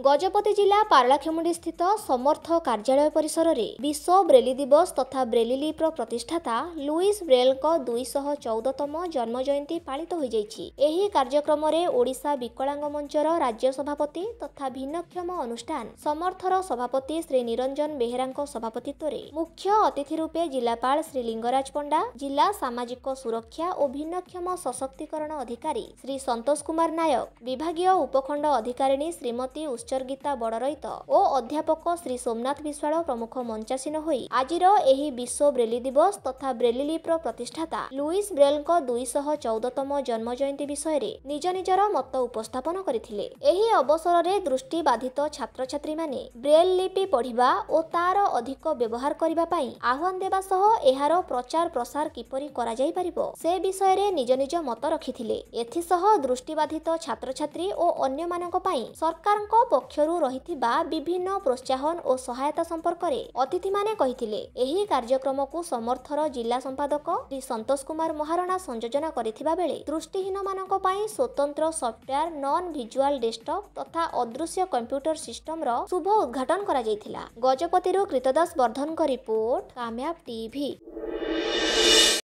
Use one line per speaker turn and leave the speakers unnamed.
गजपति जिला पारलाखेमुंडी स्थित समर्थ कार्यालय परिसर में विश्व ब्रेली दिवस तथा ब्रेली लिप्र प्रतिष्ठाता लुईस ब्रेल 214तम जन्म जयंती पालित हो जाइछि। एही कार्यक्रम रे ओडिशा विकलांग मंचर राज्य सभापति तथा भिन्नक्षम अनुष्ठान समर्थर सभापति श्री निरंजन बेहेरा सभापतित्व रे मुख्य अतिथि रूपे जिलापाल श्री लिंगराज पंडा, जिला सामाजिक सुरक्षा और भिन्नक्षम सशक्तिकरण अधिकारी श्री संतोष कुमार नायक, विभागीय उपखंड अधिकारिणी श्रीमती उच्चर्गीता बड़रईत और अध्यापक श्री सोमनाथ विश्वाल प्रमुख मंचासीन होई आजिर एही विश्व ब्रेली दिवस तथा ब्रेली लिप्र प्रतिष्ठाता लुईस ब्रेल 214तम जन्म जयंती विषय रे निज निजर मत उपस्थापन करथिले। एही अवसर रे दृष्टिबाधित छात्र छात्री माने ब्रेल लिपि पढ़िबा और तार अधिक व्यवहार करबा पई आह्वान देबा सह एहार प्रचार प्रसार किपरि करा जाई परिबो से विषय रे निज निज मत रखिथिले। एथि सह दृष्टिबाधित छात्र छात्री और अन्य मानक पई सरकारक पक्षरु रहिथिबा विभिन्न प्रोत्साहन और सहायता संपर्क रे अतिथि माने कहिथिले। एही कार्यक्रम को समर्थर जिला संपादक श्री संतोष कुमार महारणा संयोजन करिथिबा बेले दृष्टिहीन मानक पई स्वतंत्र सॉफ्टवेयर नॉन विजुअल डेस्कटॉप तथा अदृश्य कंप्यूटर सिस्टम रो शुभ उद्घाटन करा जायथिला। गजपतिरु कृतदास वर्धन को रिपोर्ट कामयाब टीवी।